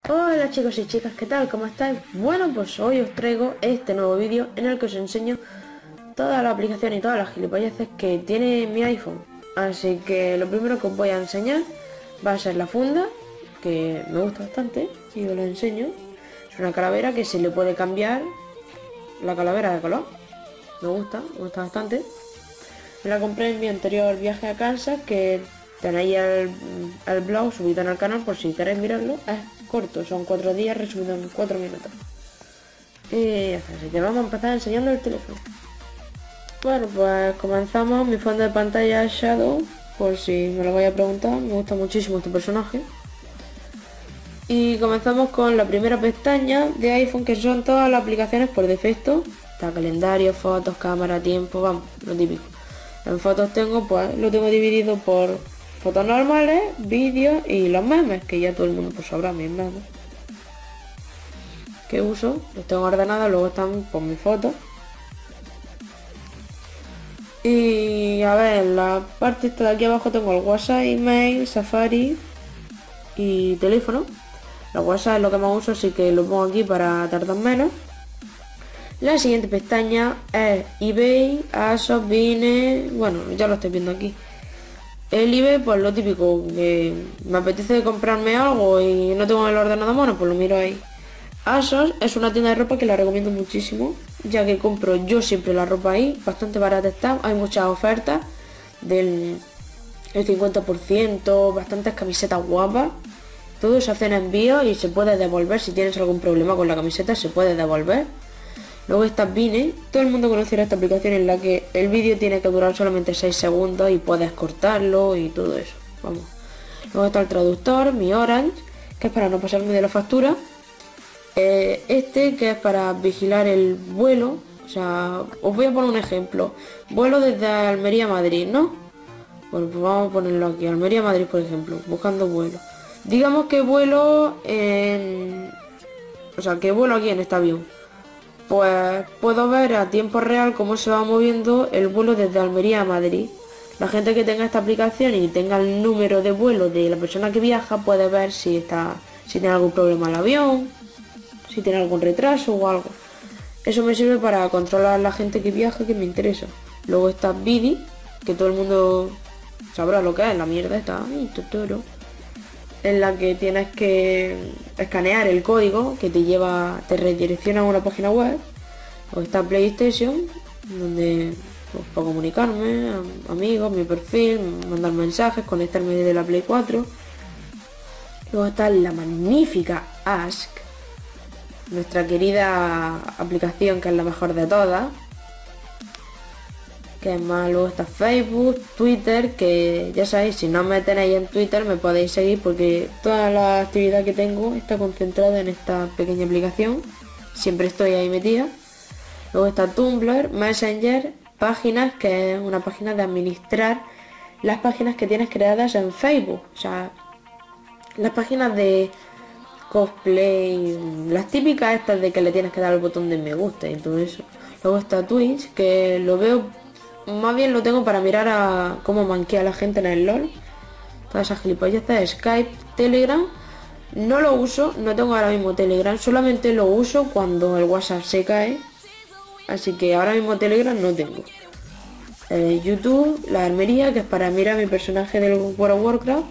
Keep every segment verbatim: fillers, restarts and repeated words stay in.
Hola chicos y chicas, ¿qué tal? ¿Cómo estáis? Bueno, pues hoy os traigo este nuevo vídeo en el que os enseño toda la aplicación y todas las gilipolleces que tiene mi iPhone. Así que lo primero que os voy a enseñar va a ser la funda, que me gusta bastante y os lo enseño. Es una calavera que se le puede cambiar la calavera de color. Me gusta, me gusta bastante. Me la compré en mi anterior viaje a Kansas, que tenéis el, el blog subido en el canal por si queréis mirarlo. Es corto, son cuatro días resumido en cuatro minutos. Y ya está, así que vamos a empezar enseñando el teléfono. Bueno, pues comenzamos. Mi fondo de pantalla es Shadow, por si me lo voy a preguntar. Me gusta muchísimo este personaje. Y comenzamos con la primera pestaña de iPhone, que son todas las aplicaciones por defecto. Está calendario, fotos, cámara, tiempo, vamos, lo típico. En fotos tengo, pues, lo tengo dividido por fotos normales, vídeos y los memes, que ya todo el mundo pues sabrá mis memes que uso. Los tengo ordenados, luego están por mis fotos. Y a ver, en la parte esta de aquí abajo tengo el WhatsApp, email, Safari y teléfono. La WhatsApp es lo que más uso, así que lo pongo aquí para tardar menos. La siguiente pestaña es eBay, ASOS, Vine, bueno, ya lo estoy viendo aquí. El eBay, pues lo típico, que me apetece comprarme algo y no tengo el ordenador a mano, pues lo miro ahí. ASOS es una tienda de ropa que la recomiendo muchísimo, ya que compro yo siempre la ropa ahí, bastante barata está, hay muchas ofertas del el cincuenta por ciento, bastantes camisetas guapas. Todo se hace en envío y se puede devolver. Si tienes algún problema con la camiseta, se puede devolver. Luego está Vine. Todo el mundo conocerá esta aplicación en la que el vídeo tiene que durar solamente seis segundos y puedes cortarlo y todo eso. Vamos. Luego está el traductor, mi Orange, que es para no pasarme de la factura. Eh, este, que es para vigilar el vuelo. O sea, os voy a poner un ejemplo. Vuelo desde Almería a Madrid, ¿no? Bueno, pues vamos a ponerlo aquí. Almería a Madrid, por ejemplo. Buscando vuelo. Digamos que vuelo en... O sea, que vuelo aquí en este avión. Pues puedo ver a tiempo real cómo se va moviendo el vuelo desde Almería a Madrid. La gente que tenga esta aplicación y tenga el número de vuelo de la persona que viaja puede ver si está, si tiene algún problema el avión, si tiene algún retraso o algo. Eso me sirve para controlar a la gente que viaja, que me interesa. Luego está Vidi, que todo el mundo sabrá lo que es, la mierda está, ay, totoro, en la que tienes que escanear el código que te lleva, te redirecciona a una página web. O está PlayStation, donde pues, puedo comunicarme, a, amigos, mi perfil, mandar mensajes, conectarme desde la Play cuatro. Luego está la magnífica Ask, nuestra querida aplicación, que es la mejor de todas. Que más, luego está Facebook, Twitter, que ya sabéis, si no me tenéis en Twitter me podéis seguir porque toda la actividad que tengo está concentrada en esta pequeña aplicación. Siempre estoy ahí metida. Luego está Tumblr, Messenger, páginas, que es una página de administrar las páginas que tienes creadas en Facebook. O sea, las páginas de cosplay, las típicas estas de que le tienes que dar el botón de me gusta y todo eso. Luego está Twitch, que lo veo... Más bien lo tengo para mirar a cómo manquea la gente en el LOL. Todas esas gilipolleces. Skype, Telegram. No lo uso, no tengo ahora mismo Telegram. Solamente lo uso cuando el WhatsApp se cae. Así que ahora mismo Telegram no tengo. Eh, YouTube, la armería, que es para mirar a mi personaje del World of Warcraft.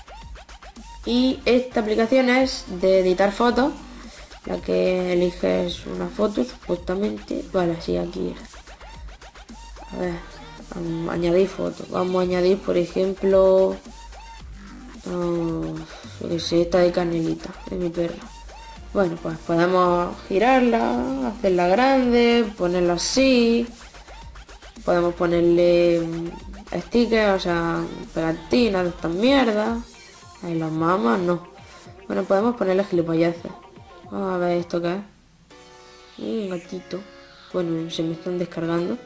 Y esta aplicación es de editar fotos. La que eliges una foto, supuestamente. Vale, sí, aquí es. A ver, vamos a añadir fotos. Vamos a añadir, por ejemplo, uh, yo que sé, esta de Canelita, de mi perra. Bueno, pues podemos girarla, hacerla grande, ponerla así. Podemos ponerle stickers, o sea, pegatinas de estas mierdas. Ahí las mamas, no. Bueno, podemos ponerle gilipolleces. Vamos a ver esto que es. Y un gatito. Bueno, se me están descargando.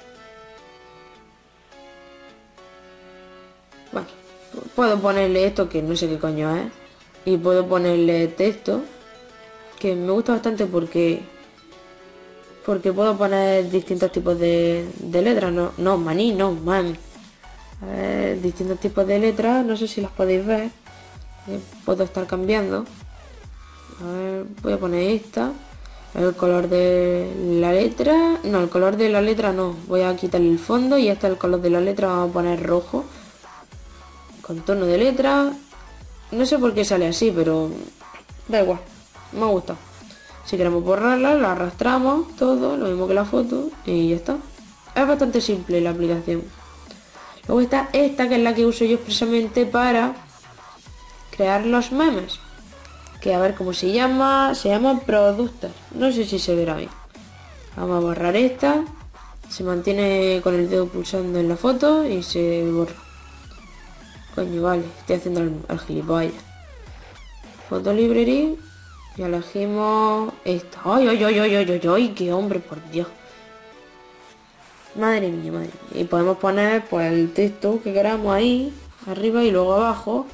Bueno, puedo ponerle esto que no sé qué coño es. Y puedo ponerle texto, que me gusta bastante porque porque puedo poner distintos tipos de, de letras. No, no, maní, no, man. A ver, distintos tipos de letras, no sé si las podéis ver. Eh, puedo estar cambiando. A ver, voy a poner esta. El color de la letra. No, el color de la letra no. Voy a quitarle el fondo y este es el color de la letra. Vamos a poner rojo. Contorno de letra. No sé por qué sale así, pero da igual. Me gusta. Si queremos borrarla, la arrastramos todo, lo mismo que la foto, y ya está. Es bastante simple la aplicación. Luego está esta, que es la que uso yo expresamente para crear los memes. Que a ver cómo se llama. Se llama Productos. No sé si se verá bien. Vamos a borrar esta. Se mantiene con el dedo pulsando en la foto y se borra. Coño, vale. Estoy haciendo el, el gilipollas. Foto Library. Y elegimos esta. ¡Ay, ay, ay, ay, ay, ay, ay! ¡Qué hombre, por Dios! Madre mía, madre mía. Y podemos poner pues el texto que queramos ahí, arriba y luego abajo.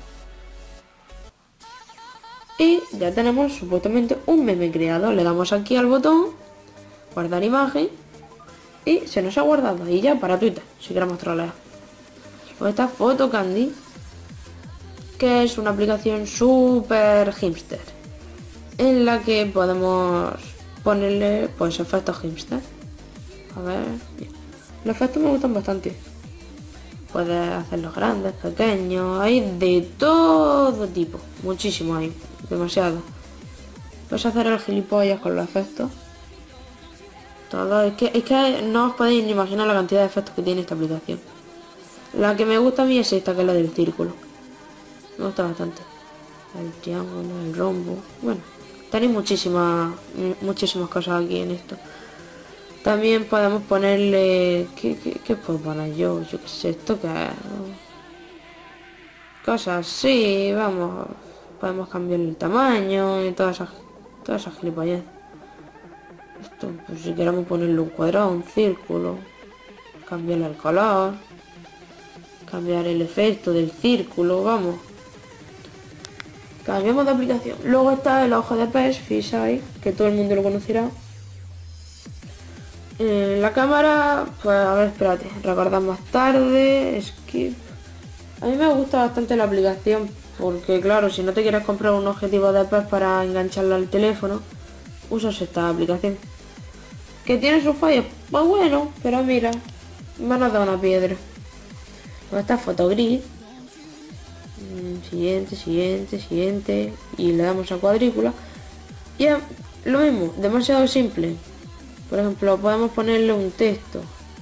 Y ya tenemos supuestamente un meme creado. Le damos aquí al botón, guardar imagen, y se nos ha guardado. Y ya para Twitter, si queremos trolear. Luego está Photo Candy, que es una aplicación súper hipster, en la que podemos ponerle pues efectos hipster. A ver, bien. Los efectos me gustan bastante. Puedes hacerlos grandes, pequeños, hay de todo tipo. Muchísimo hay, demasiado. Puedes hacer el gilipollas con los efectos. Todo, es que, es que no os podéis ni imaginar la cantidad de efectos que tiene esta aplicación. La que me gusta a mí es esta, que es la del círculo. Me gusta bastante. El triángulo, el rombo. Bueno, tenéis muchísimas, muchísimas cosas aquí en esto. También podemos ponerle... ¿Qué, qué, qué puedo poner yo? Yo qué sé, esto que es... Cosas así, vamos. Podemos cambiar el tamaño y todas esas, todas esas gilipollas. Esto, pues si queremos ponerle un cuadrado, un círculo. Cambiarle el color. Cambiar el efecto del círculo, vamos. Cambiamos de aplicación. Luego está el ojo de pez, Fisheye, que todo el mundo lo conocerá. Eh, la cámara, pues a ver, espérate, recordar más tarde, skip. A mí me gusta bastante la aplicación porque claro, si no te quieres comprar un objetivo de pez para engancharlo al teléfono, usas esta aplicación. ¿Que tiene sus fallos? Pues bueno, pero mira, me han dado una piedra. Luego está Photogrid. Siguiente, siguiente, siguiente. Y le damos a cuadrícula. Y es lo mismo, demasiado simple. Por ejemplo, podemos ponerle un texto.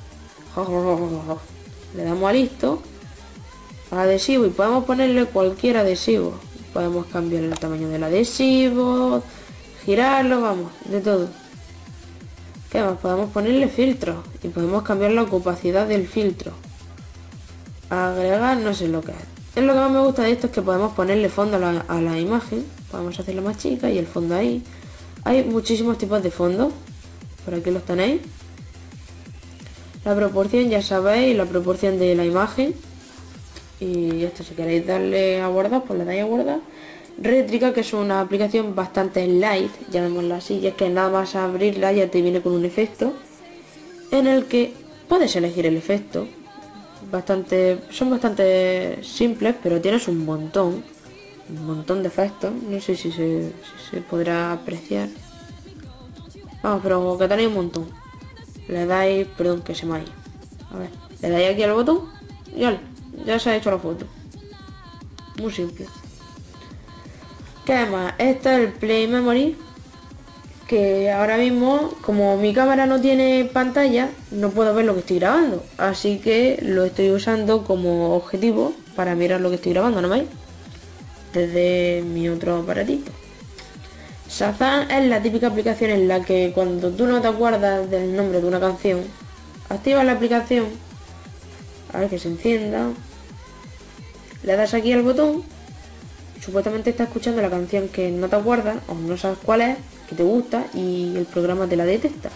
Le damos a listo. Adhesivo y podemos ponerle cualquier adhesivo. Podemos cambiar el tamaño del adhesivo, girarlo, vamos, de todo. ¿Qué más? Podemos ponerle filtros y podemos cambiar la opacidad del filtro. Agregar, no sé lo que es. Es lo que más me gusta de esto, es que podemos ponerle fondo a la, a la imagen. Podemos hacerla más chica y el fondo ahí. Hay muchísimos tipos de fondos. Por aquí los tenéis. La proporción, ya sabéis, la proporción de la imagen. Y esto, si queréis darle a guardar, pues le dais a guardar. Rétrica, que es una aplicación bastante light, llamémosla así, y es que nada más abrirla ya te viene con un efecto en el que puedes elegir el efecto. Bastante, son bastante simples, pero tienes un montón, un montón de efectos. No sé si se, si se podrá apreciar. Vamos, pero que tenéis un montón. Le dais, perdón, que se me ha ido. A ver, le dais aquí al botón y ya, ya se ha hecho la foto. Muy simple. ¿Qué más? Este es el Play Memory, que ahora mismo, como mi cámara no tiene pantalla, no puedo ver lo que estoy grabando, así que lo estoy usando como objetivo para mirar lo que estoy grabando, ¿no veis? Desde mi otro aparatito. Shazam es la típica aplicación en la que cuando tú no te acuerdas del nombre de una canción, activas la aplicación, a ver que se encienda, le das aquí al botón. Supuestamente está escuchando la canción que no te acuerdas o no sabes cuál es, que te gusta, y el programa te la detecta.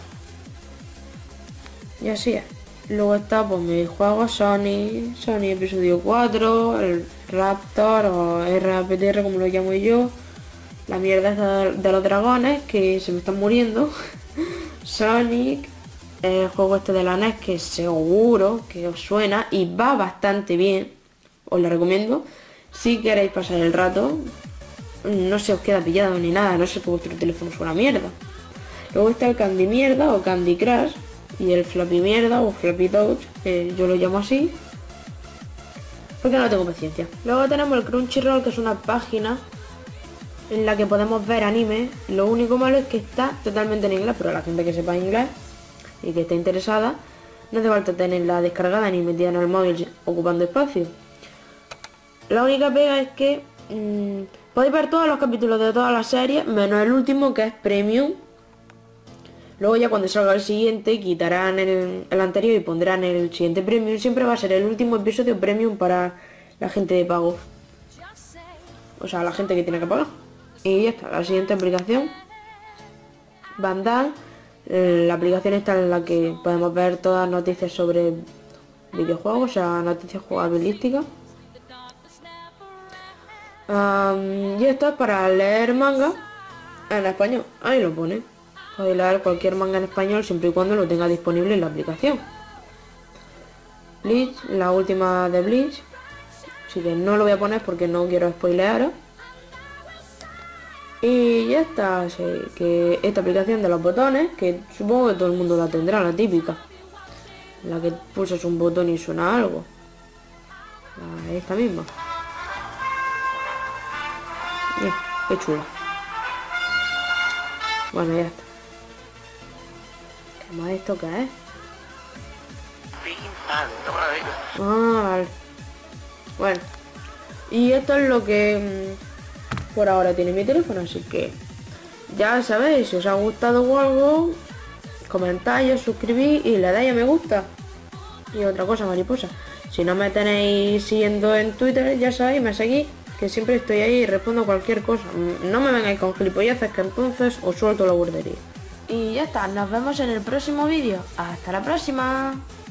Y así es. Luego está pues mi juego Sonic, Sonic episodio cuatro, el Raptor o R A P T R como lo llamo yo, la mierda de los dragones que se me están muriendo. Sonic, el juego este de la N E S que seguro que os suena y va bastante bien, os lo recomiendo. Si queréis pasar el rato, no se os queda pillado ni nada, no sé que vuestro teléfono es una mierda. Luego está el Candy Mierda o Candy Crush y el Flappy Mierda o Flappy Touch, que yo lo llamo así, porque no tengo paciencia. Luego tenemos el Crunchyroll, que es una página en la que podemos ver anime. Lo único malo es que está totalmente en inglés, pero a la gente que sepa inglés y que esté interesada, no hace falta tenerla descargada ni metida en el móvil ocupando espacio. La única pega es que mmm, podéis ver todos los capítulos de todas las series, menos el último, que es Premium. Luego ya cuando salga el siguiente quitarán el, el anterior y pondrán el siguiente Premium. Siempre va a ser el último episodio Premium para la gente de pago. O sea, la gente que tiene que pagar. Y ya está, la siguiente aplicación, Vandal. La aplicación está en la que podemos ver todas las noticias sobre videojuegos, o sea, noticias jugabilísticas. Um, y esto es para leer manga en español. Ahí lo pone. Podéis leer cualquier manga en español siempre y cuando lo tenga disponible en la aplicación. Bleach, la última de Bleach. Así que no lo voy a poner porque no quiero spoilear. Y ya está, así que esta aplicación de los botones, que supongo que todo el mundo la tendrá, la típica. La que pulsas un botón y suena algo. Esta misma. Mira, qué chula. Bueno, ya está. ¿Qué más esto qué es? Ah, vale. Bueno. Y esto es lo que mmm, por ahora tiene mi teléfono, así que ya sabéis, si os ha gustado o algo, comentáis, os suscribís y le dais a me gusta. Y otra cosa, mariposa, si no me tenéis siguiendo en Twitter, ya sabéis, me seguís, que siempre estoy ahí y respondo a cualquier cosa. No me vengáis con gilipolleces, que entonces os suelto la guardería. Y ya está, nos vemos en el próximo vídeo. Hasta la próxima.